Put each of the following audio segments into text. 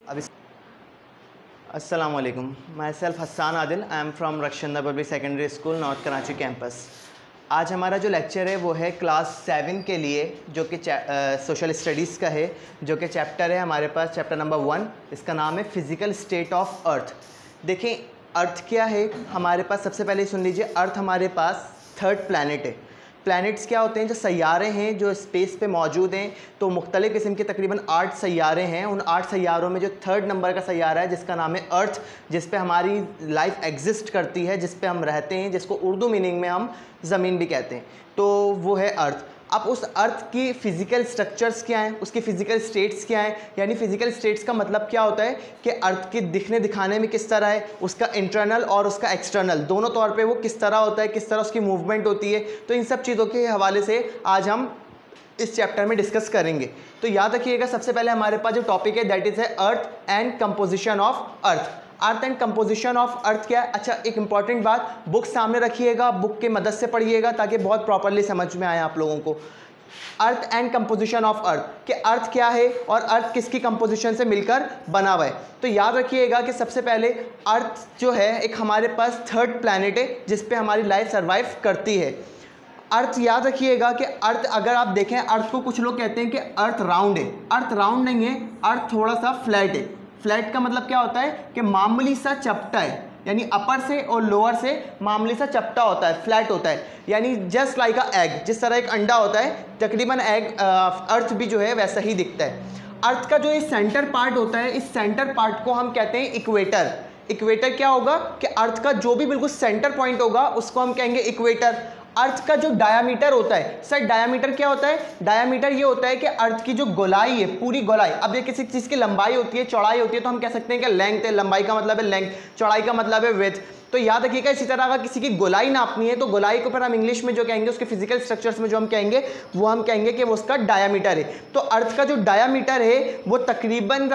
अस्सलाम वालेकुम, my self Hasan Adil, I am from Rakhshanda public secondary school north Karachi campus. आज हमारा जो लेक्चर है वो है क्लास 7 के लिए, जो कि सोशल स्टडीज़ का है, जो कि चैप्टर है हमारे पास चैप्टर नंबर 1। इसका नाम है फिज़िकल स्टेट ऑफ अर्थ। देखें अर्थ क्या है हमारे पास, सबसे पहले सुन लीजिए, अर्थ हमारे पास थर्ड प्लैनेट है। प्लैनेट्स क्या होते हैं? जो सैयारे हैं जो स्पेस पे मौजूद हैं। तो मुख्तलिफ़ किस्म के तकरीबन 8 सैयारे हैं। उन 8 सैयारों में जो थर्ड नंबर का सैयारा है जिसका नाम है अर्थ, जिस पे हमारी लाइफ एग्जिस्ट करती है, जिस पे हम रहते हैं, जिसको उर्दू मीनिंग में हम ज़मीन भी कहते हैं, तो वो है अर्थ। अब उस अर्थ की फ़िज़िकल स्ट्रक्चर्स क्या हैं, उसकी फ़िज़िकल स्टेट्स क्या हैं, यानी फ़िज़िकल स्टेट्स का मतलब क्या होता है कि अर्थ के दिखने दिखाने में किस तरह है, उसका इंटरनल और उसका एक्सटर्नल दोनों तौर पे वो किस तरह होता है, किस तरह उसकी मूवमेंट होती है। तो इन सब चीज़ों के हवाले से आज हम इस चैप्टर में डिस्कस करेंगे। तो याद रखिएगा, सबसे पहले हमारे पास जो टॉपिक है दैट इज़ है earth and composition of earth. Earth and composition of earth क्या है? अच्छा, एक इंपॉर्टेंट बात, बुक सामने रखिएगा, बुक की मदद से पढ़िएगा ताकि बहुत प्रॉपरली समझ में आए आप लोगों को। Earth and composition of earth, कि अर्थ क्या है और अर्थ किसकी कंपोजिशन से मिलकर बना हुआ है। तो याद रखिएगा कि सबसे पहले अर्थ जो है एक हमारे पास थर्ड प्लैनेट है जिस पे हमारी लाइफ सर्वाइव करती है। अर्थ याद रखिएगा कि अर्थ, अगर आप देखें अर्थ को कुछ लोग कहते हैं कि अर्थ राउंड है। अर्थ राउंड नहीं है, अर्थ थोड़ा सा फ्लैट है। फ्लैट का मतलब क्या होता है कि मामूली सा चपटा है, यानी अपर से और लोअर से मामूली सा चपटा होता है, फ्लैट होता है, यानी जस्ट लाइक अ एग। जिस तरह एक अंडा होता है तकरीबन एग, अर्थ भी जो है वैसा ही दिखता है। अर्थ का जो ये सेंटर पार्ट होता है, इस सेंटर पार्ट को हम कहते हैं इक्वेटर। इक्वेटर क्या होगा कि अर्थ का जो भी बिल्कुल सेंटर पॉइंट होगा उसको हम कहेंगे इक्वेटर। अर्थ का जो डायामीटर होता है, सर डायामीटर क्या होता है? डायामीटर ये होता है कि अर्थ की जो गोलाई है, पूरी गोलाई, अब ये किसी चीज़ की लंबाई होती है, चौड़ाई होती है, तो हम कह सकते हैं कि लेंथ है। लंबाई का मतलब है लेंथ, चौड़ाई का मतलब है विड्थ। तो याद रखिएगा, इसी तरह अगर किसी की गोलाई नापनी है तो गोलाई को फिर हम इंग्लिश में जो कहेंगे, उसके फिजिकल स्ट्रक्चर्स में जो हम कहेंगे वो हम कहेंगे कि वो उसका डायामीटर है। तो अर्थ का जो डायामीटर है वो तकरीबन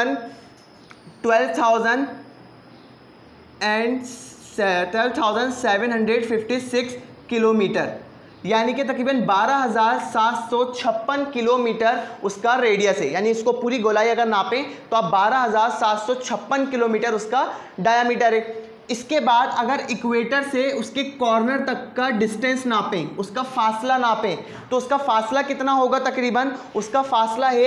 12,756 किलोमीटर, यानी कि तकरीबन 12,756 किलोमीटर उसका रेडियस है। यानी इसको पूरी गोलाई अगर नापें तो आप 12,756 किलोमीटर उसका डायामीटर है। इसके बाद अगर इक्वेटर से उसके कॉर्नर तक का डिस्टेंस नापें, उसका फासला नापें, तो उसका फासला कितना होगा? तकरीबन उसका फासला है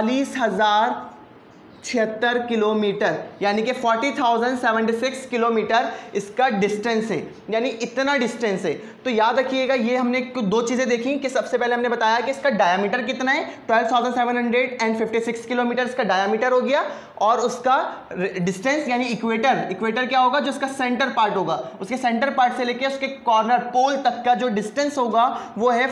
40,076 किलोमीटर, यानी कि 40,076 किलोमीटर इसका डिस्टेंस है, यानी इतना डिस्टेंस है। तो याद रखिएगा, ये हमने दो चीज़ें देखी कि सबसे पहले हमने बताया कि इसका डायामीटर कितना है, 12,756 किलोमीटर इसका डायामीटर हो गया, और उसका डिस्टेंस यानी इक्वेटर, इक्वेटर क्या होगा? जो उसका सेंटर पार्ट होगा, उसके सेंटर पार्ट से लेके उसके कॉर्नर पोल तक का जो डिस्टेंस होगा वो है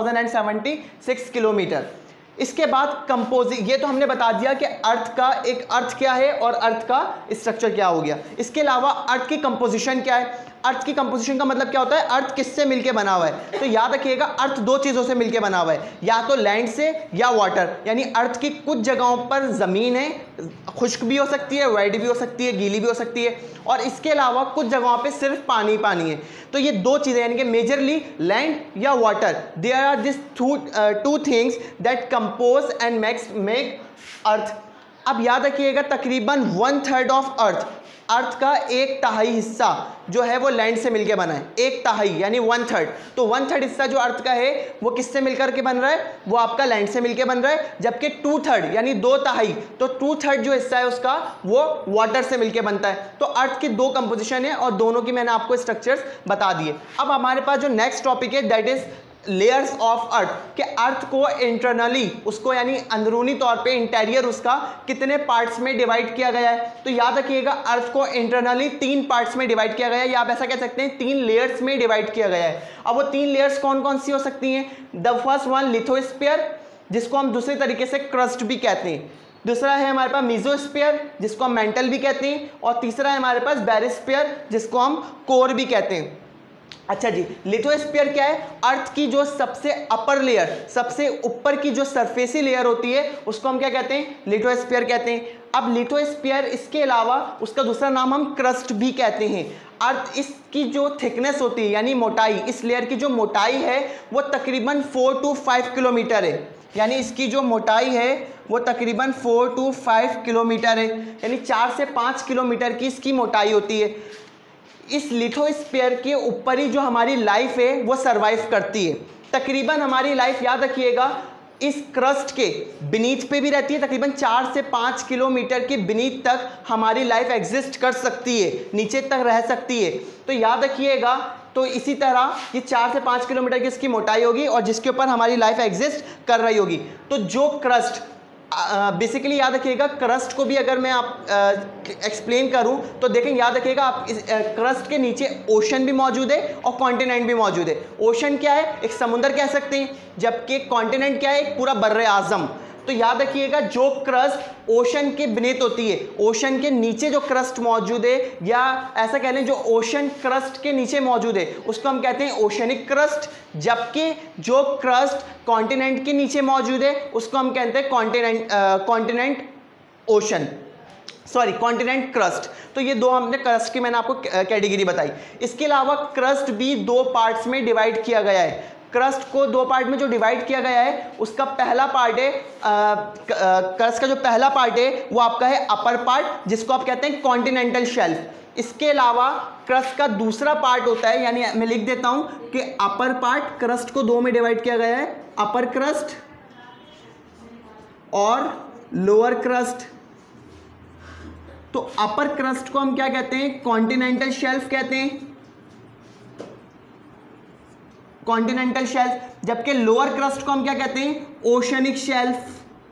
40,076 किलोमीटर। इसके बाद ये तो हमने बता दिया कि अर्थ का एक अर्थ क्या है और अर्थ का स्ट्रक्चर क्या हो गया। इसके अलावा अर्थ की कंपोजिशन क्या है? अर्थ की कंपोजिशन का मतलब क्या होता है? अर्थ किससे मिलके बना हुआ है? तो याद रखिएगा, अर्थ दो चीज़ों से मिलके बना हुआ है, या तो लैंड से या वाटर। यानी अर्थ की कुछ जगहों पर ज़मीन है, खुश्क भी हो सकती है, वेट भी हो सकती है, गीली भी हो सकती है, और इसके अलावा कुछ जगहों पे सिर्फ पानी पानी है। तो ये दो चीज़ें, यानी कि मेजरली लैंड या water, there are this two things that compose and make earth. अब याद रखिएगा, तकरीबन 1/3 ऑफ अर्थ का 1/3 हिस्सा जो है वो लैंड से मिलकर बना है। 1/3 यानी 1/3। तो 1/3 हिस्सा जो अर्थ का है वो किससे मिलकर के बन रहा है? वो आपका लैंड से मिलकर बन रहा है। जबकि 2/3 यानी 2/3, तो 2/3 जो हिस्सा है उसका वो वाटर से मिलकर बनता है। तो अर्थ की दो कंपोजिशन है और दोनों की मैंने आपको स्ट्रक्चर्स बता दिए। अब हमारे पास जो नेक्स्ट टॉपिक है that is layers of earth, कि अर्थ को इंटरनली, उसको यानी अंदरूनी तौर पे इंटीरियर उसका कितने पार्ट्स में डिवाइड किया गया है। तो याद रखिएगा, अर्थ को इंटरनली 3 पार्ट्स में डिवाइड किया गया है, या आप ऐसा कह सकते हैं 3 लेयर्स में डिवाइड किया गया है। अब वो 3 लेयर्स कौन कौन सी हो सकती हैं? द फर्स्ट वन लिथोस्फीयर, जिसको हम दूसरे तरीके से क्रस्ट भी कहते हैं। दूसरा है हमारे पास मीजोस्फीयर, जिसको हम मेंटल भी कहते हैं, और तीसरा है हमारे पास बैरिस्फीयर, जिसको हम कोर भी कहते हैं। अच्छा जी, लिथोस्फीयर क्या है? अर्थ की जो सबसे अपर लेयर, सबसे ऊपर की जो सरफेसी लेयर होती है उसको हम क्या कहते हैं? लिथोस्फीयर कहते हैं। अब लिथोस्फीयर, इसके अलावा उसका दूसरा नाम हम क्रस्ट भी कहते हैं। अर्थ इसकी जो थिकनेस होती है यानी मोटाई, इस लेयर की जो मोटाई है वो तकरीबन 4 to 5 किलोमीटर है। यानी इसकी जो मोटाई है वो तकरीबन 4 to 5 किलोमीटर है, यानी 4 से 5 किलोमीटर की इसकी मोटाई होती है। इस लिथोस्फीयर के ऊपर ही जो हमारी लाइफ है वो सरवाइव करती है। तकरीबन हमारी लाइफ, याद रखिएगा, इस क्रस्ट के बीनीथ पे भी रहती है। तकरीबन 4 से 5 किलोमीटर के बीनीथ तक हमारी लाइफ एग्जिस्ट कर सकती है, नीचे तक रह सकती है। तो याद रखिएगा, तो इसी तरह ये 4 से 5 किलोमीटर की इसकी मोटाई होगी और जिसके ऊपर हमारी लाइफ एग्जिस्ट कर रही होगी। तो जो क्रस्ट, बेसिकली याद रखिएगा, क्रस्ट को भी अगर मैं आप एक्सप्लेन करूं तो देखें, याद रखिएगा, आप इस क्रस्ट के नीचे ओशन भी मौजूद है और कॉन्टिनेंट भी मौजूद है। ओशन क्या है? एक समुंदर कह सकते हैं, जबकि कॉन्टिनेंट क्या है? एक पूरा बर्रे आज़म। तो याद रखिएगा, जो क्रस्ट ओशन के बीनीथ होती है, ओशन के नीचे जो क्रस्ट मौजूद है, या ऐसा कह लें जो ओशन क्रस्ट के नीचे मौजूद है, उसको हम कहते हैं ओशनिक क्रस्ट। जबकि जो क्रस्ट कॉन्टिनेंट के नीचे मौजूद है उसको हम कहते हैं continent ocean, sorry continent crust. तो ये दो हमने क्रस्ट की मैंने आपको कैटेगरी बताई। इसके अलावा क्रस्ट भी 2 पार्ट्स में डिवाइड किया गया है। क्रस्ट को 2 पार्ट में जो डिवाइड किया गया है, उसका पहला पार्ट है, क्रस्ट का जो पहला पार्ट है वो आपका है अपर पार्ट, जिसको आप कहते हैं कॉन्टिनेंटल शेल्फ। इसके अलावा क्रस्ट का दूसरा पार्ट होता है, यानी मैं लिख देता हूं कि अपर पार्ट, क्रस्ट को 2 में डिवाइड किया गया है, अपर क्रस्ट और लोअर क्रस्ट। तो अपर क्रस्ट को हम क्या कहते हैं? कॉन्टिनेंटल शेल्फ कहते हैं, कॉन्टिनेंटल शेल्फ। जबकि लोअर क्रस्ट को हम क्या कहते हैं? Oceanic shelf.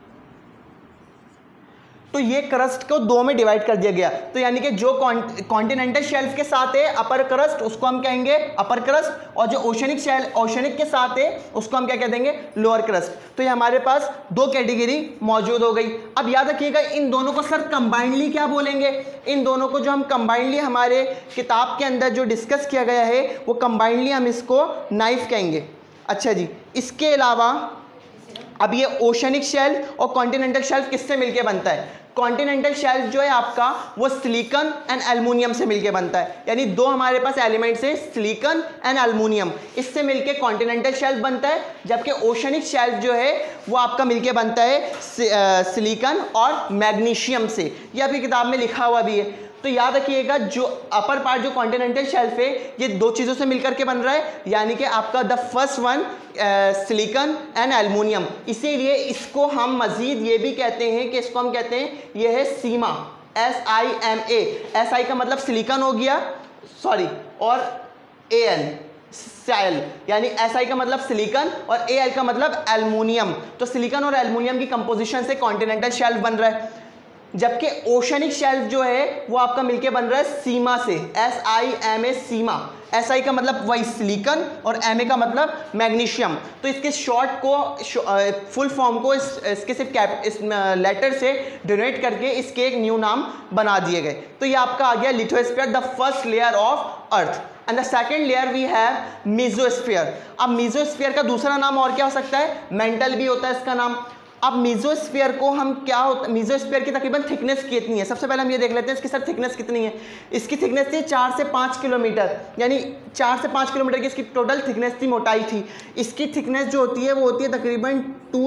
तो ये क्रस्ट को 2 में डिवाइड कर दिया गया। तो यानी कि जो कॉन्टिनेंटल शेल्फ के साथ है अपर क्रस्ट, उसको हम कहेंगे अपर क्रस्ट, और जो ओशनिक शेल्फ, ओशनिक के साथ है, उसको हम क्या कह देंगे? Lower crust. तो ये हमारे पास 2 कैटेगरी मौजूद हो गई। अब याद रखिएगा, इन दोनों को सर कंबाइंडली क्या बोलेंगे? इन दोनों को जो हम कंबाइंडली हमारे किताब के अंदर जो डिस्कस किया गया है, वो कंबाइंडली हम इसको नाइफ कहेंगे। अच्छा जी, इसके अलावा अब ये ओशनिक शेल्फ और कॉन्टिनेंटल शेल्फ किससे मिलके बनता है? कॉन्टिनेंटल शेल्फ जो है आपका, वो सिलिकॉन एंड एल्युमिनियम से मिलके बनता है। यानी 2 हमारे पास एलिमेंट्स है, सिलिकॉन एंड एल्युमिनियम, इससे मिलके कॉन्टिनेंटल शेल्फ बनता है। जबकि ओशनिक शेल्फ जो है वो आपका मिलके बनता है सिलिकॉन और मैग्नीशियम से। ये आपकी किताब में लिखा हुआ भी है। तो याद रखिएगा, जो अपर पार्ट जो कॉन्टिनेंटल शेल्फ है, ये 2 चीज़ों से मिलकर के बन रहा है, यानी कि आपका the first one silicon and aluminium. इसीलिए इसको हम मजीद ये भी कहते हैं कि इसको हम कहते हैं, ये है सीमा, SIMA। SI का मतलब सिलिकॉन हो गया, सॉरी, और AL सेल, यानी SI का मतलब सिलिकॉन और AL का मतलब एल्युमिनियम। तो सिलिकॉन और एल्युमिनियम की कंपोजिशन से कॉन्टिनेंटल शेल्फ बन रहा है। जबकि ओशनिक शेल्फ जो है वो आपका मिलके बन रहा है सीमा से, SIMA, सीमा। SI का मतलब वही सिलिकॉन और MA का मतलब मैग्नीशियम। तो इसके शॉर्ट को, फुल फॉर्म को इसके सिर्फ इस लेटर से डोनेट करके इसके एक न्यू नाम बना दिए गए। तो ये आपका आ गया lithosphere, the first layer of earth. And the second layer we have mesosphere. अब मेसोस्फीयर का दूसरा नाम और क्या हो सकता है? मेंटल भी होता है इसका नाम। अब मेसोस्फीयर को हम क्या होता है, मेसोस्फीयर की तकरीबन थिकनेस कितनी है? सबसे पहले हम ये देख लेते हैं इसकी सर थिकनेस कितनी है। इसकी थिकनेस थी 4 से 5 किलोमीटर, यानी 4 से 5 किलोमीटर की इसकी टोटल थिकनेस थी, मोटाई थी। इसकी थिकनेस जो होती है वो होती है तकरीबन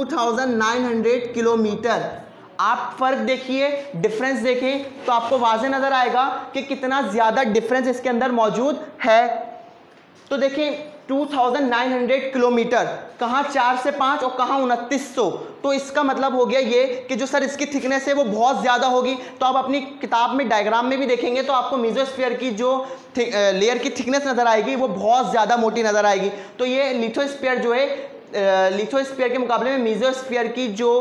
2900 किलोमीटर। आप फर्क देखिए, डिफरेंस देखें तो आपको वाज़ेह नज़र आएगा कि कितना ज़्यादा डिफरेंस इसके अंदर मौजूद है। तो देखिए 2900 किलोमीटर, कहाँ 4 से 5 और कहाँ 2900। तो इसका मतलब हो गया ये कि जो सर इसकी थिकनेस है वो बहुत ज़्यादा होगी। तो आप अपनी किताब में डायग्राम में भी देखेंगे तो आपको मेसोस्फीयर की जो लेयर की थिकनेस नज़र आएगी वो बहुत ज़्यादा मोटी नज़र आएगी। तो ये लिथोस्फीयर जो है, लिथोस्फीयर के मुकाबले में मेसोस्फीयर की जो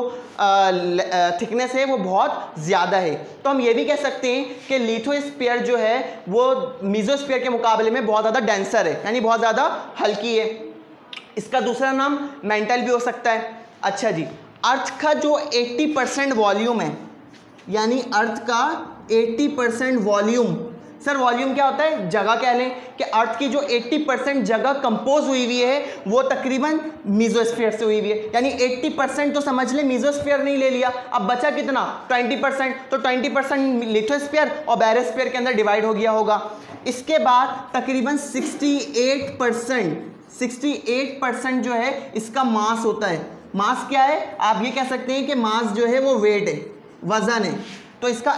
थिकनेस है वो बहुत ज़्यादा है। तो हम ये भी कह सकते हैं कि लिथोस्फीयर जो है वो मेसोस्फीयर के मुकाबले में बहुत ज़्यादा डेंसर है, यानी बहुत ज़्यादा हल्की है। इसका दूसरा नाम मेंटल भी हो सकता है। अच्छा जी, अर्थ का जो 80% वॉल्यूम है, यानी अर्थ का 80% वॉल्यूम, सर वॉल्यूम क्या होता है? जगह कह लें कि अर्थ की जो 80% जगह कंपोज हुई हुई है वो तकरीबन मेसोस्फीयर से हुई हुई है। यानी 80% तो समझ लें मेसोस्फीयर नहीं ले लिया, अब बचा कितना? 20%। तो 20% लिथोस्फीयर और बैरोस्फीयर के अंदर डिवाइड हो गया होगा। इसके बाद तकरीबन 68% जो है इसका मास होता है, मास क्या है, आप ये कह सकते हैं कि मास जो है वो वेट है, वजन है। तो इसका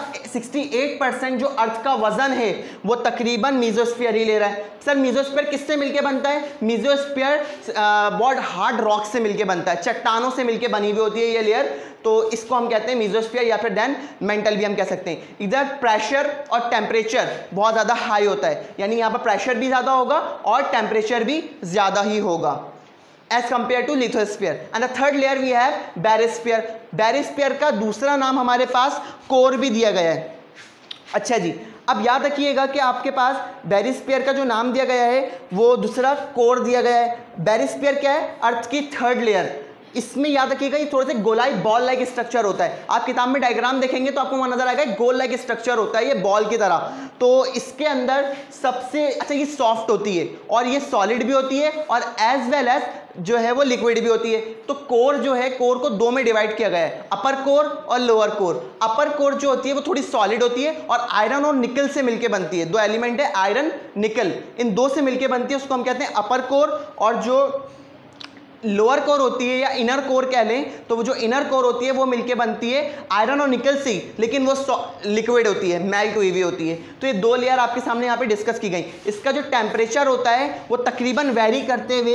68% जो अर्थ का वजन है वो तकरीबन मीजोस्फीयर ही ले रहा है। सर मीजोस्फीयर किससे मिलके बनता है? मीजोस्फीयर बहुत हार्ड रॉक से मिलके बनता है, चट्टानों से मिलके बनी हुई होती है ये लेयर। तो इसको हम कहते हैं मीजोस्फीयर या फिर देन मेंटल भी हम कह सकते हैं। इधर प्रेशर और टेम्परेचर बहुत ज़्यादा हाई होता है, यानी यहाँ पर प्रेशर भी ज़्यादा होगा और टेम्परेचर भी ज़्यादा ही होगा as compared to lithosphere. And the third layer we have barysphere. barysphere का दूसरा नाम हमारे पास कोर भी दिया गया है। अच्छा जी, अब याद रखिएगा कि आपके पास बैरिस्फीयर का जो नाम दिया गया है वो दूसरा कोर दिया गया है। बैरिस्फीयर क्या है? अर्थ की थर्ड लेयर। इसमें याद रखिएगा ये थोड़े से गोलाई बॉल लाइक स्ट्रक्चर होता है। आप किताब में डायग्राम देखेंगे तो आपको वहाँ नजर आएगा गोल लाइक स्ट्रक्चर होता है, ये बॉल की तरह। तो इसके अंदर सबसे अच्छा ये सॉफ्ट होती है और ये सॉलिड भी होती है और एज वेल एज जो है वो लिक्विड भी होती है। तो कोर जो है, कोर को दो में डिवाइड किया गया है, अपर कोर और लोअर कोर। अपर कोर जो होती है वो थोड़ी सॉलिड होती है और आयरन और निकल से मिलके बनती है। दो एलिमेंट है आयरन निकल, इन दो से मिलके बनती है, उसको हम कहते हैं अपर कोर। और जो लोअर कोर होती है या इनर कोर कह लें, तो वो जो इनर कोर होती है वो मिलके बनती है आयरन और निकल से, लेकिन वो लिक्विड होती है, मेल्ट हुई हुई होती है। तो ये दो लेयर आपके सामने यहाँ पे डिस्कस की गई। इसका जो टेम्परेचर होता है वो तकरीबन वेरी करते हुए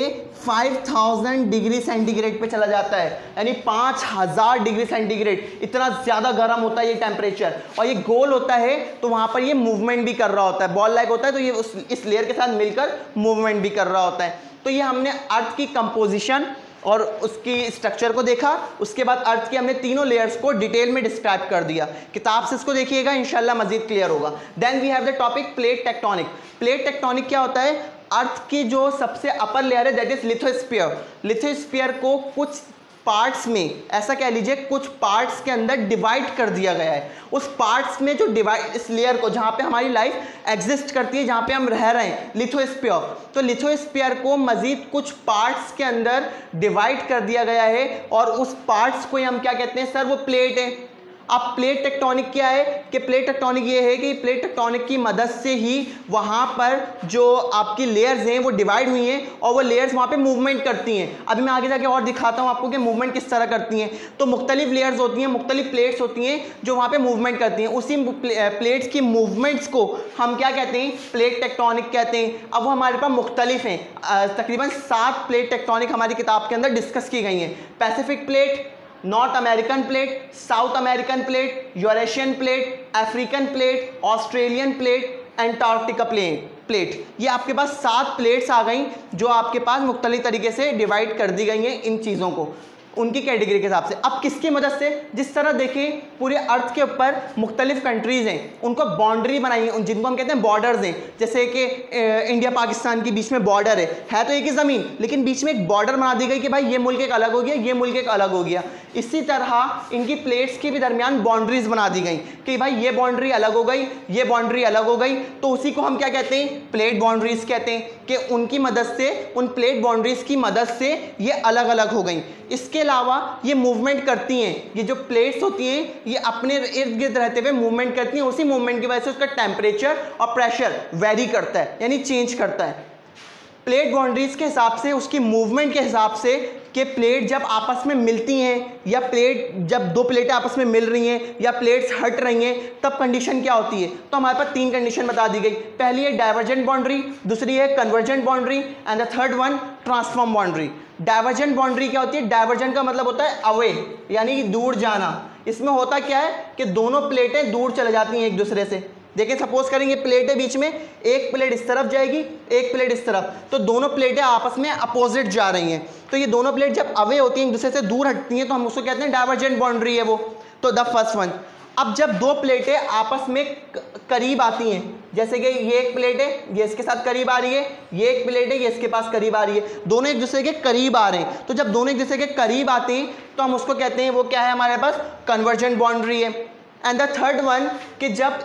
5000 डिग्री सेंटीग्रेड पे चला जाता है, यानी 5000 डिग्री सेंटीग्रेड। इतना ज़्यादा गर्म होता है ये टेम्परेचर। और ये गोल होता है तो वहाँ पर ये मूवमेंट भी कर रहा होता है, बॉल लाइक होता है, तो ये इस लेयर के साथ मिलकर मूवमेंट भी कर रहा होता है। तो ये हमने अर्थ की कंपोजिशन और उसकी स्ट्रक्चर को देखा। उसके बाद अर्थ की हमने तीनों लेयर्स को डिटेल में डिस्क्राइब कर दिया। किताब से इसको देखिएगा, इंशाल्लाह मजीद क्लियर होगा। Then we have the topic plate tectonic. Plate tectonic क्या होता है? अर्थ की जो सबसे अपर लेयर है दैट इज लिथोस्फीयर। लिथोस्फीयर को कुछ पार्ट्स में, ऐसा कह लीजिए कुछ पार्ट्स के अंदर डिवाइड कर दिया गया है। उस पार्ट्स में जो डिवाइड, इस लेयर को जहाँ पे हमारी लाइफ एग्जिस्ट करती है, जहाँ पे हम रह रहे हैं, लिथोस्फीयर, तो लिथोस्फीयर को मजीद कुछ पार्ट्स के अंदर डिवाइड कर दिया गया है और उस पार्ट्स को हम क्या कहते हैं? सर वो प्लेट है। अब प्लेट टेक्टोनिक क्या है कि प्लेट टेक्टोनिक ये है कि प्लेट टेक्टोनिक की मदद से ही वहाँ पर जो आपकी लेयर्स हैं वो डिवाइड हुई हैं और वो लेयर्स वहाँ पे मूवमेंट करती हैं। अभी मैं आगे जाके और दिखाता हूँ आपको कि मूवमेंट किस तरह करती हैं। तो मुख्तलिफ लेयर्स होती हैं, मुख्तलिफ प्लेट्स होती हैं जो वहाँ पे मूवमेंट करती हैं। उसी प्लेट्स की मूवमेंट्स को हम क्या कहते हैं? प्लेट टेक्टोनिक कहते हैं। अब वो हमारे पास मुख्तलिफ हैं, तकरीबन 7 प्लेट टेक्टोनिक हमारी किताब के अंदर डिस्कस की गई हैं। Pacific plate, North American plate, South American plate, Eurasian plate, African plate, Australian plate, Antarctica plate. ये आपके पास 7 प्लेट्स आ गई जो आपके पास मुख्तलिफ तरीके से डिवाइड कर दी गई हैं इन चीज़ों को उनकी कैटेगरी के हिसाब से। अब किसकी मदद से? जिस तरह देखें पूरे अर्थ के ऊपर मुख्तलिफ कंट्रीज़ हैं, उनको बाउंड्री बनाई है, जिनको हम कहते हैं बॉर्डर्स हैं। जैसे कि इंडिया पाकिस्तान के बीच में बॉर्डर है तो एक ही ज़मीन, लेकिन बीच में एक बॉर्डर बना दी गई कि भाई ये मुल्क एक अलग हो गया, ये मुल्क एक अलग हो गया। इसी तरह इनकी प्लेट्स के भी दरमियान बाउंड्रीज बना दी गई कि भाई ये बाउंड्री अलग हो गई, ये बाउंड्री अलग हो गई। तो उसी को हम क्या कहते हैं? प्लेट बाउंड्रीज कहते हैं कि उनकी मदद से, उन प्लेट बाउंड्रीज की मदद से ये अलग अलग हो गई। इसके अलावा ये मूवमेंट करती हैं, ये जो प्लेट्स होती हैं ये अपने इर्द गिर्द रहते हुए मूवमेंट करती हैं। उसी मूवमेंट की वजह से उसका टेम्परेचर और प्रेशर वेरी करता है, यानी चेंज करता है। प्लेट बाउंड्रीज के हिसाब से, उसकी मूवमेंट के हिसाब से कि प्लेट जब आपस में मिलती हैं या प्लेट जब दो प्लेटें आपस में मिल रही हैं या प्लेट्स हट रही हैं, तब कंडीशन क्या होती है? तो हमारे पास 3 कंडीशन बता दी गई। पहली है डाइवर्जेंट बाउंड्री, दूसरी है convergent boundary and the third one transform boundary. Divergent boundary क्या होती है? डाइवर्जेंट का मतलब होता है अवे, यानी दूर जाना। इसमें होता क्या है कि दोनों प्लेटें दूर चले जाती हैं एक दूसरे से। देखिए सपोज करेंगे प्लेट है बीच में, एक प्लेट इस तरफ जाएगी, एक प्लेट इस तरफ, तो दोनों प्लेटें आपस में अपोजिट जा रही हैं। तो ये दोनों प्लेट जब अवे होती हैं, एक दूसरे से दूर हटती हैं, तो हम उसको कहते हैं डाइवर्जेंट बाउंड्री है वो। तो द फर्स्ट वन। अब जब दो प्लेटें आपस में करीब आती हैं, जैसे कि ये एक प्लेट है, ये इसके साथ करीब आ रही है, ये एक प्लेट है, ये इसके पास करीब आ रही है, दोनों एक दूसरे के करीब आ रहे हैं। तो जब दोनों एक दूसरे के करीब आते हैं तो हम उसको कहते हैं, वो क्या है हमारे पास? कन्वर्जेंट बाउंड्री है। एंड द थर्ड वन कि जब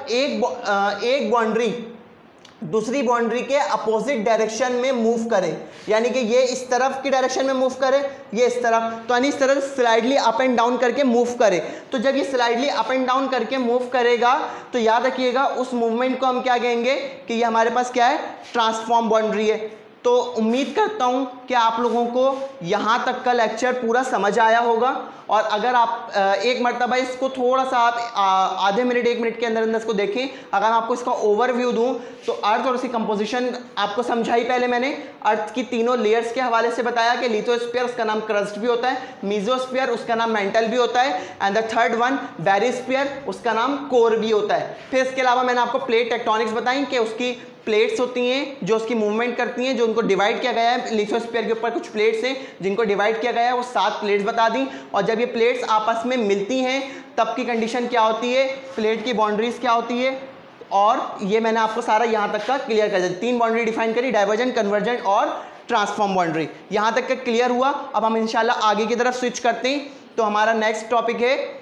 एक बाउंड्री दूसरी बाउंड्री के अपोजिट डायरेक्शन में मूव करें, यानी कि ये इस तरफ की डायरेक्शन में मूव करे, ये इस तरफ, तो यानी इस तरह स्लाइडली अप एंड डाउन करके मूव करे। तो जब ये स्लाइडली अप एंड डाउन करके मूव करेगा तो याद रखिएगा उस मूवमेंट को हम क्या कहेंगे कि ये हमारे पास क्या है? ट्रांसफॉर्म बाउंड्री है। तो उम्मीद करता हूँ कि आप लोगों को यहाँ तक का लेक्चर पूरा समझ आया होगा। और अगर आप एक मरतबा इसको थोड़ा सा आप आधे मिनट 1 मिनट के अंदर अंदर इसको देखें, अगर मैं आपको इसका ओवरव्यू दूं तो अर्थ और उसकी कंपोजिशन आपको समझाई पहले मैंने। अर्थ की तीनों लेयर्स के हवाले से बताया कि लिथोस्फीयर उसका नाम क्रस्ट भी होता है, मीजोस्फीयर उसका नाम मेंटल भी होता है, and the third one barysphere उसका नाम कोर भी होता है। फिर इसके अलावा मैंने आपको प्लेट टेक्टोनिक्स बताई कि उसकी प्लेट्स होती हैं जो उसकी मूवमेंट करती हैं, जो उनको डिवाइड किया गया है। लिथोस्फीयर के ऊपर कुछ प्लेट्स हैं जिनको डिवाइड किया गया है, वो 7 प्लेट्स बता दी। और जब ये प्लेट्स आपस में मिलती हैं तब की कंडीशन क्या होती है, प्लेट की बाउंड्रीज क्या होती है, और ये मैंने आपको सारा यहाँ तक का क्लियर कर दिया। 3 बाउंड्री डिफाइन करी, डाइवर्जेंट, कन्वर्जेंट और ट्रांसफॉर्म बाउंड्री। यहाँ तक का क्लियर हुआ। अब हम इंशाल्लाह आगे की तरफ स्विच करते हैं। तो हमारा नेक्स्ट टॉपिक है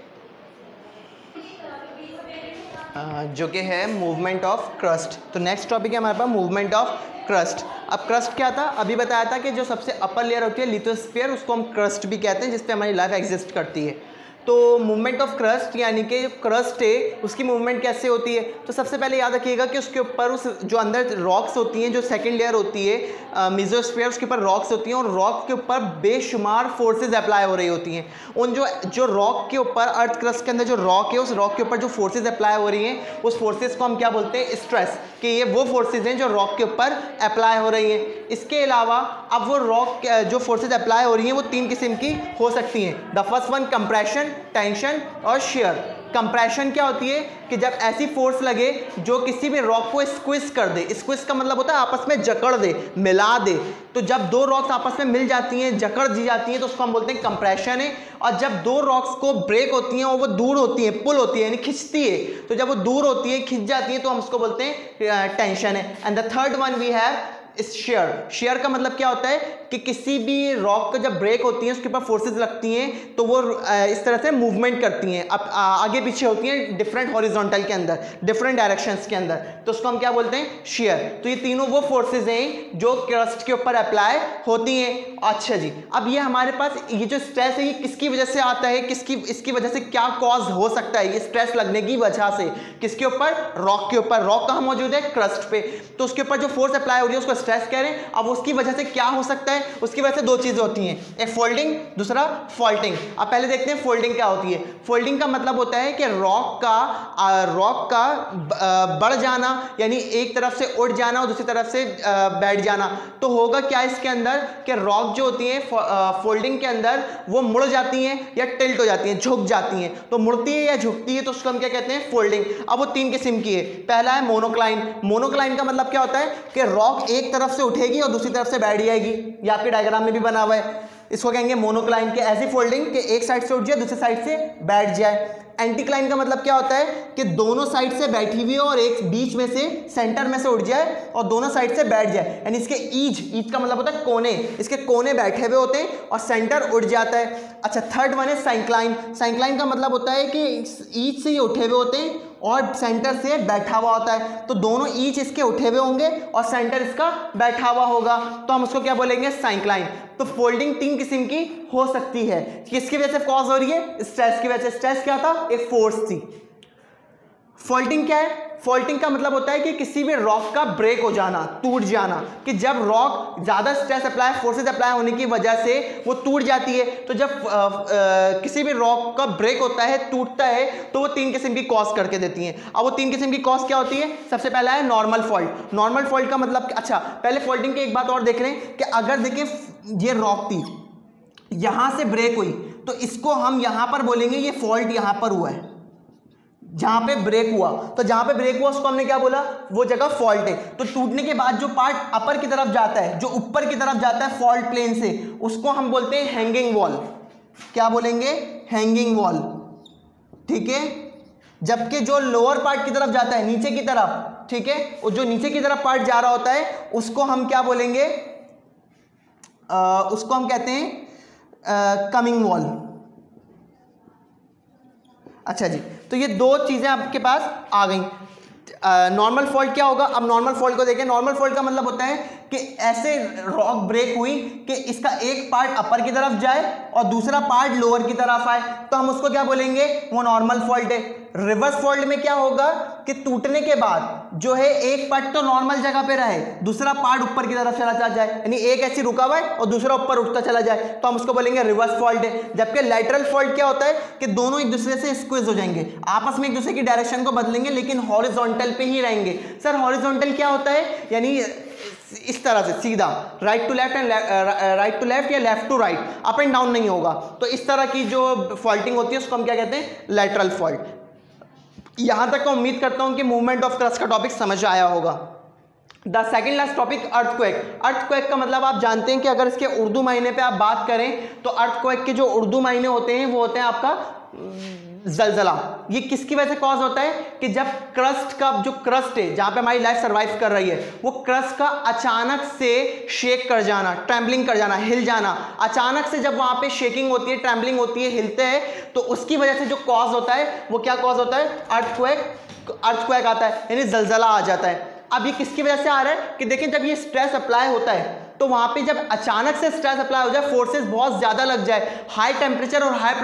जो कि है मूवमेंट ऑफ क्रस्ट। तो नेक्स्ट टॉपिक है हमारे पास मूवमेंट ऑफ क्रस्ट। अब क्रस्ट क्या था, अभी बताया था कि जो सबसे अपर लेयर होती है लिथोस्फीयर, उसको हम क्रस्ट भी कहते हैं, जिस पे हमारी लाइफ एग्जिस्ट करती है। तो मूवमेंट ऑफ क्रस्ट यानी कि जो क्रस्ट है उसकी मूवमेंट कैसे होती है। तो सबसे पहले याद रखिएगा कि उसके ऊपर उस जो अंदर रॉक्स होती हैं, जो सेकंड लेयर होती है मेसोस्फीयर, उसके ऊपर रॉक्स होती हैं और रॉक के ऊपर बेशुमार फोर्सेज अप्लाई हो रही होती हैं। उन जो रॉक के ऊपर, अर्थ क्रस्ट के अंदर जो रॉक है, उस रॉक के ऊपर जो फोर्सेज अप्लाई हो रही हैं, उस फोर्सेज को हम क्या बोलते हैं, स्ट्रेस। कि ये वो फोर्सेज हैं जो रॉक के ऊपर अप्लाई हो रही हैं। इसके अलावा अब वो रॉक जो फोर्सेज अप्लाई हो रही हैं वो 3 किस्म की हो सकती हैं। The first one compression, tension और शेयर। कंप्रेशन क्या होती है कि जब ऐसी फोर्स लगे जो किसी भी रॉक को स्क्विज कर दे। स्क्विज का मतलब होता है आपस में जकड़ दे, मिला दे। तो जब 2 रॉक्स आपस में मिल जाती हैं, जकड़ दी जाती हैं, तो उसको हम बोलते हैं कंप्रेशन है। और जब 2 रॉक्स को ब्रेक होती हैं और वो दूर होती हैं, पुल होती है यानी खिंचती है, तो जब वो दूर होती है, खिंच जाती है, तो हम उसको बोलते हैं टेंशन है। And the third one we have shear. Shear का मतलब क्या होता है कि किसी भी रॉक का जब ब्रेक होती है, उसके ऊपर फोर्सेस लगती हैं, तो वो इस तरह से मूवमेंट करती हैं, अब आगे पीछे होती हैं डिफरेंट हॉरिजॉन्टल के अंदर, डिफरेंट डायरेक्शंस के अंदर, तो उसको हम क्या बोलते हैं, शेयर। तो ये तीनों वो फोर्सेज हैं जो क्रस्ट के ऊपर अप्लाई होती हैं। अच्छा जी, अब ये हमारे पास ये जो स्ट्रेस है ये किसकी वजह से आता है, इसकी वजह से क्या कॉज हो सकता है, ये स्ट्रेस लगने की वजह से किसके ऊपर, रॉक के ऊपर। रॉक कहाँ मौजूद है, क्रस्ट पे, तो उसके ऊपर जो फोर्स अप्लाई हो रही है उसको स्ट्रेस कह रहे हैं। अब उसकी वजह से क्या हो सकता है, उसकी वजह से 2 चीजें होती हैं, एक फोल्डिंग, दूसरा फॉल्टिंग। अब पहले देखते हैं फोल्डिंग क्या होती है। फोल्डिंग का मतलब होता है कि रॉक का बढ़ जाना, यानी एक तरफ से उठ जाना और दूसरी तरफ से बैठ जाना। तो होगा क्या इसके अंदर कि रॉक जो होती है फोल्डिंग के अंदर वो मुड़ जाती हैं या टिल्ट हो जाती हैं, झुक जाती हैं। तो मुड़ती है या झुकती है तो उसको हम क्या कहते हैं, फोल्डिंग। अब वो 3 किस्म की है। पहला है मोनोक्लाइन। मोनोक्लाइन का मतलब क्या होता है कि रॉक एक तरफ से उठेगी और दूसरी तरफ से बैठ जाएगी। ये आपके डायग्राम में भी बना हुआ है, इसको कहेंगे मोनोक्लाइन के। ऐसी फोल्डिंग कि एक साइड से उठ जाए, दूसरी साइड से बैठ जाए। एंटीक्लाइन का मतलब क्या होता है कि दोनों साइड से बैठी हुई हो और एक बीच में से सेंटर में से उठ जाए और दोनों साइड से बैठ जाए, यानी इसके ईज का मतलब होता है कोने, इसके कोने बैठे हुए होते हैं और सेंटर उठ जाता है। अच्छा, थर्ड वन है साइक्लाइन। साइक्लाइन का मतलब होता है कि ईज से ये उठे हुए होते हैं और सेंटर से बैठा हुआ होता है। तो दोनों ईच इसके उठे हुए होंगे और सेंटर इसका बैठा हुआ होगा, तो हम उसको क्या बोलेंगे, साइक्लाइन। तो फोल्डिंग 3 किस्म की हो सकती है। किसकी वजह से कॉज हो रही है, स्ट्रेस की वजह से। स्ट्रेस क्या था, एक फोर्स थी। फॉल्टिंग क्या है, फॉल्टिंग का मतलब होता है कि किसी भी रॉक का ब्रेक हो जाना, टूट जाना, कि जब रॉक ज्यादा स्ट्रेस अप्लाई, फोर्सेज अप्लाई होने की वजह से वो टूट जाती है। तो जब किसी भी रॉक का ब्रेक होता है, टूटता है, तो वो 3 किस्म की कॉज करके देती हैं। अब वो 3 किस्म की कॉज क्या होती है, सबसे पहला है नॉर्मल फॉल्ट। नॉर्मल फॉल्ट का मतलब, अच्छा पहले फॉल्टिंग की एक बात और देख रहे हैं कि अगर देखें ये रॉक थी, यहां से ब्रेक हुई, तो इसको हम यहां पर बोलेंगे ये फॉल्ट यहां पर हुआ है, जहां पे ब्रेक हुआ। तो जहां पे ब्रेक हुआ उसको हमने क्या बोला, वो जगह फॉल्ट है। तो टूटने के बाद जो पार्ट अपर की तरफ जाता है, जो ऊपर की तरफ जाता है फॉल्ट प्लेन से, उसको हम बोलते हैं हैंगिंग वॉल। क्या बोलेंगे, हैंगिंग वॉल, ठीक है। जबकि जो लोअर पार्ट की तरफ जाता है, नीचे की तरफ, ठीक है, और जो नीचे की तरफ पार्ट जा रहा होता है उसको हम क्या बोलेंगे, उसको हम कहते हैं कमिंग वॉल। अच्छा जी, तो ये 2 चीजें आपके पास आ गई। नॉर्मल फॉल्ट क्या होगा, अब नॉर्मल फॉल्ट को देखें। नॉर्मल फॉल्ट का मतलब होता है कि ऐसे रॉक ब्रेक हुई कि इसका एक पार्ट अपर की तरफ जाए और दूसरा पार्ट लोअर की तरफ आए, तो हम उसको क्या बोलेंगे, वो नॉर्मल फॉल्ट है। रिवर्स फॉल्ट में क्या होगा कि टूटने के बाद जो है एक पार्ट तो नॉर्मल जगह पे रहे, दूसरा पार्ट ऊपर की तरफ चला जाए, यानी एक ऐसी रुका हुआ है और दूसरा ऊपर उठता चला जाए, तो हम उसको बोलेंगे रिवर्स फॉल्ट है। जबकि लैटरल फॉल्ट क्या होता है कि दोनों एक दूसरे से स्क्विज हो जाएंगे, आपस में एक दूसरे की डायरेक्शन को बदलेंगे लेकिन हॉरिजॉन्टल पे ही रहेंगे। सर हॉरिजॉन्टल क्या होता है, यानी इस तरह से सीधा right to left and right to left या left to right, up and down नहीं होगा। तो इस तरह की जो फॉल्टिंग होती है उसको हम क्या कहते हैं, लैटरल फॉल्ट। यहां तक मैं उम्मीद करता हूं कि मूवमेंट ऑफ क्रस्ट का टॉपिक समझ आया होगा। The second last topic earthquake. Earthquake का मतलब आप जानते हैं कि अगर इसके उर्दू मायने पे आप बात करें तो अर्थक्वेक के जो उर्दू मायने होते हैं वो होते हैं आपका जलजला। ये किसकी वजह से कॉज होता है कि जब क्रस्ट का जो क्रस्ट है जहां पे हमारी लाइफ सर्वाइव कर रही है वो क्रस्ट का अचानक से शेक कर जाना, ट्रैम्बलिंग कर जाना, हिल जाना, अचानक से जब वहां पे शेकिंग होती है, ट्रैम्बलिंग होती है, हिलते हैं, तो उसकी वजह से जो कॉज होता है वो क्या कॉज होता है, अर्थक्वेक आता है, यानी जलजला आ जाता है। अब ये किसकी वजह से आ रहा है कि देखिए जब ये स्ट्रेस अप्लाई होता है तो वहां पे जब अचानक से स्ट्रेस अप्लाई हो जाए, फोर्सेस बहुत ज्यादा लग जाए, हाई टेम्परेचर और हाई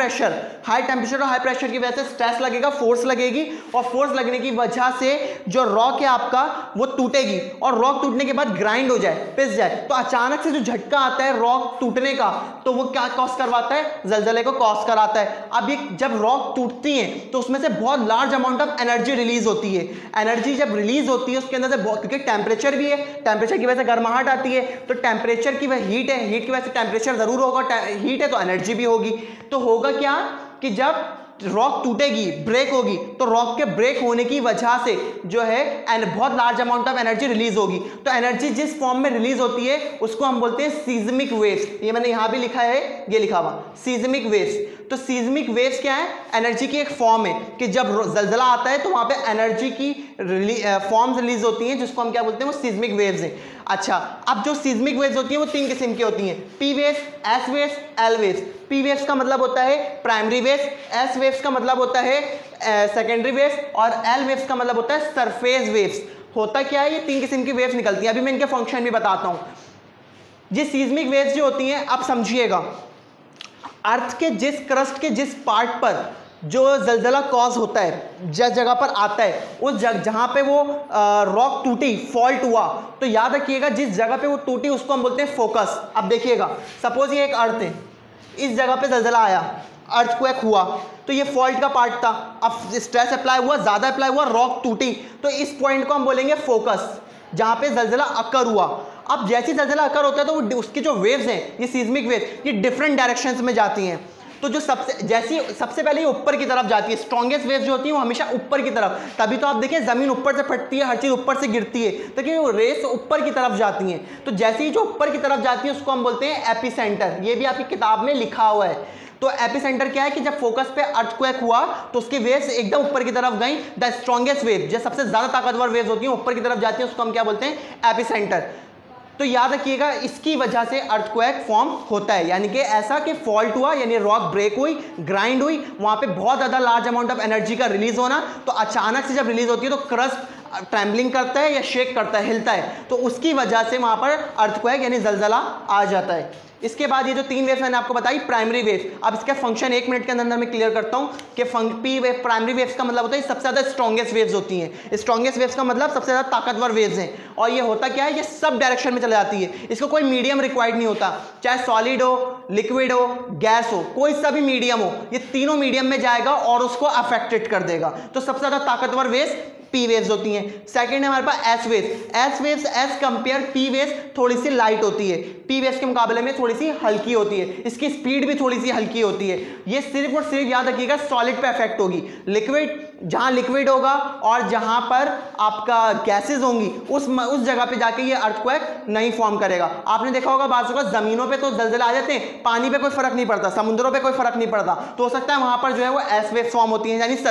प्रेशर की वजह से स्ट्रेस लगेगा, फोर्स लगेगी, और फोर्स लगने की वजह से जो रॉक है आपका वो टूटेगी, और रॉक टूटने के बाद ग्राइंड हो जाए, पिस जाए, तो अचानक से जो झटका आता है रॉक टूटने का तो वो क्या कॉज करवाता है, जलजले को कॉज कराता है। अब ये जब रॉक टूटती है तो उसमें से बहुत large amount of energy release होती है। एनर्जी जब रिलीज होती है उसके अंदर से बहुत, क्योंकि टेम्परेचर भी है, टेम्परेचर की वजह से गर्माहट आती है, तो टेम्परेचर की वह हीट है, हीट की वजह से टेम्परेचर जरूर होगा, हीट है तो एनर्जी भी होगी। तो होगा क्या कि जब रॉक टूटेगी, ब्रेक होगी, तो रॉक के ब्रेक होने की वजह से जो है बहुत large amount of energy release होगी। तो एनर्जी जिस फॉर्म में रिलीज होती है उसको हम बोलते हैं सीज़मिक वेव्स। ये मैंने यहां भी लिखा है, ये लिखा हुआ सीज़मिक वेव्स। तो सीज़मिक वेव्स क्या है, एनर्जी की एक फॉर्म है कि जब जलजला आता है तो वहां पे एनर्जी की फॉर्म्स रिलीज होती हैं जिसको हम क्या बोलते हैं, वो सीज़मिक वेव्स हैं। अच्छा, अब जो सीज़मिक वेव्स होती हैं वो तीन किस्म की होती हैं, P waves, S waves, L waves. P waves का मतलब होता है प्राइमरी वेव्स, एस वेव्स का मतलब होता है सेकेंडरी वेव्स, और एल वेव्स का मतलब होता है सरफेस वेव्स। होता क्या है, ये तीन किस्म की वेव्स निकलती हैं। अभी मैं इनके फंक्शन भी बताता हूं। ये सीज़मिक वेव्स जो होती हैं, आप समझिएगा, अर्थ के जिस क्रस्ट के जिस पार्ट पर जो जलजला कॉज होता है, जिस जगह पर आता है, उस जहां पे वो रॉक टूटी, फॉल्ट हुआ, तो याद रखिएगा जिस जगह पे वो टूटी उसको हम बोलते हैं फोकस। अब देखिएगा, सपोज ये एक अर्थ है, इस जगह पे जलजला आया, अर्थक्वेक हुआ, तो ये फॉल्ट का पार्ट था, अब स्ट्रेस अप्लाई हुआ, ज्यादा अप्लाई हुआ, रॉक टूटी, तो इस पॉइंट को हम बोलेंगे फोकस, जहां पे जलजला अकर हुआ। अब जैसे जलजला अकर होता है तो वो उसकी जो वेव्स हैं, ये सीज़मिक वेव्स, ये डिफरेंट डायरेक्शंस में जाती हैं। तो जो सबसे पहले ये ऊपर की तरफ जाती है, स्ट्रॉन्गेस्ट वेव जो होती है वो हमेशा ऊपर की तरफ, तभी तो आप देखिए जमीन ऊपर से फटती है, हर चीज ऊपर से गिरती है, तो कि वो रेस ऊपर की तरफ जाती हैं। तो जैसे ही जो ऊपर की तरफ जाती है उसको हम बोलते हैं एपिसेंटर। ये भी आपकी किताब में लिखा हुआ है। तो एपिसेंटर क्या है कि जब फोकस पे अर्थक्वेक हुआ तो उसकी वेव्स एकदम ऊपर की तरफ गई। द स्ट्रॉन्गेस्ट वेव, जो सबसे ज्यादा ताकतवर वेव्स होती हैं ऊपर की तरफ जाती है, उसको हम क्या बोलते हैं, एपिसेंटर। तो याद रखिएगा इसकी वजह से अर्थक्वेक फॉर्म होता है, यानी कि ऐसा कि फॉल्ट हुआ, यानी रॉक ब्रेक हुई, ग्राइंड हुई, वहां पे बहुत ज्यादा लार्ज अमाउंट ऑफ एनर्जी का रिलीज होना, तो अचानक से जब रिलीज होती है तो क्रस्ट ट्रैम्बलिंग करता है या शेक करता है, हिलता है, तो उसकी वजह से वहां पर अर्थक्वेक यानी जलजला आ जाता है। इसके बाद ये जो तीन वेव्स मैंने आपको बताई, प्राइमरी वेव, अब इसका फंक्शन 1 मिनट के अंदर मैं क्लियर करता हूं कि पी वेव, प्राइमरी वेव्स का मतलब होता है सबसे ज्यादा स्ट्रॉन्गेस्ट वेव्स होती हैं। स्ट्रॉन्गेस्ट वेव्स का मतलब सबसे ज्यादा ताकतवर वेव्स हैं, और ये होता क्या है, ये सब डायरेक्शन में चले जाती है, इसको कोई मीडियम रिक्वायर्ड नहीं होता, चाहे सॉलिड हो, लिक्विड हो, गैस हो, कोई सा भी मीडियम हो, ये तीनों मीडियम में जाएगा और उसको अफेक्टेड कर देगा। तो सबसे ज्यादा ताकतवर वेव्स पी वेव्स होती हैं। सेकंड है हमारे पास S waves. S waves as compare P waves थोड़ी सी लाइट होती है, पी वेव्स के मुकाबले में थोड़ी सी हल्की होती है, इसकी स्पीड भी थोड़ी सी हल्की होती है। ये सिर्फ और सिर्फ याद रखिएगा सॉलिड पे इफेक्ट होगी। लिक्विड, जहां लिक्विड होगा और जहां पर आपका गैसेज होंगी उस जगह पे जाके ये अर्थक्वेक नहीं फॉर्म करेगा। आपने देखा होगा बाजू का जमीनों पे तो जलजला आ जाते हैं, पानी पे कोई फर्क नहीं पड़ता, समुद्रों पे कोई फर्क नहीं पड़ता, तो हो सकता है वहां पर जो है वो एस वेव फॉर्म होती है, यानी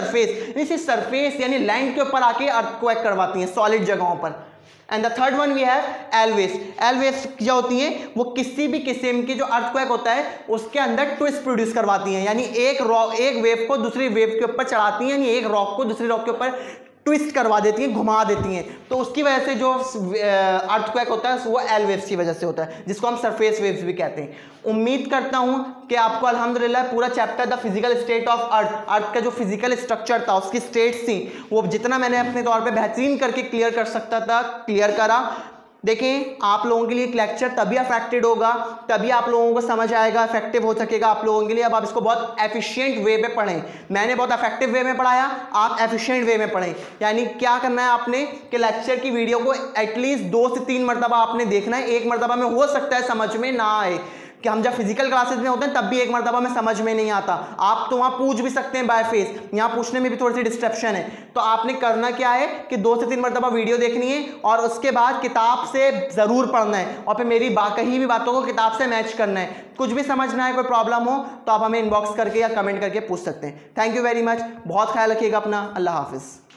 सरफेस यानी लैंड के ऊपर आके अर्थक्वेक करवाती हैं सॉलिड जगहों पर। And the third one we have L waves. L waves क्या होती हैं, वो किसी भी किस्म की जो अर्थक्वेक होता है उसके अंदर ट्विस्ट प्रोड्यूस करवाती हैं, यानी एक वेव को दूसरी वेव के ऊपर चढ़ाती हैं, यानी एक रॉक को दूसरी रॉक के ऊपर ट्विस्ट करवा देती हैं, घुमा देती हैं। तो उसकी वजह से जो अर्थक्वेक होता है वो एल वेव्स की वजह से होता है, जिसको हम सरफेस वेव्स भी कहते हैं। उम्मीद करता हूं कि आपको अल्हम्दुलिल्लाह पूरा chapter the physical state of earth का जो फिजिकल स्ट्रक्चर था, उसकी स्टेट्स थी, वो जितना मैंने अपने तौर पे बेहतरीन करके क्लियर कर सकता था क्लियर करा। देखें, आप लोगों के लिए एक लेक्चर तभी अफेक्टेड होगा, तभी आप लोगों को समझ आएगा, इफेक्टिव हो सकेगा आप लोगों के लिए। अब आप इसको बहुत एफिशिएंट वे में पढ़ें। मैंने बहुत इफेक्टिव वे में पढ़ाया, आप एफिशिएंट वे में पढ़ें। यानी क्या करना है आपने कि लेक्चर की वीडियो को एटलीस्ट 2 से 3 मरतबा आपने देखना है। एक मरतबा में हो सकता है समझ में ना आए, कि हम जब फिजिकल क्लासेस में होते हैं तब भी एक मरतबा में समझ में नहीं आता। आप तो वहाँ पूछ भी सकते हैं बाय फेस, यहाँ पूछने में भी थोड़ी सी डिस्ट्रप्शन है। तो आपने करना क्या है कि 2 से 3 मरतबा वीडियो देखनी है और उसके बाद किताब से ज़रूर पढ़ना है और फिर मेरी कहीं भी बातों को किताब से मैच करना है। कुछ भी समझना है, कोई प्रॉब्लम हो तो आप हमें इनबॉक्स करके या कमेंट करके पूछ सकते हैं। थैंक यू वेरी मच, बहुत ख्याल रखिएगा अपना। अल्लाह हाफिज़।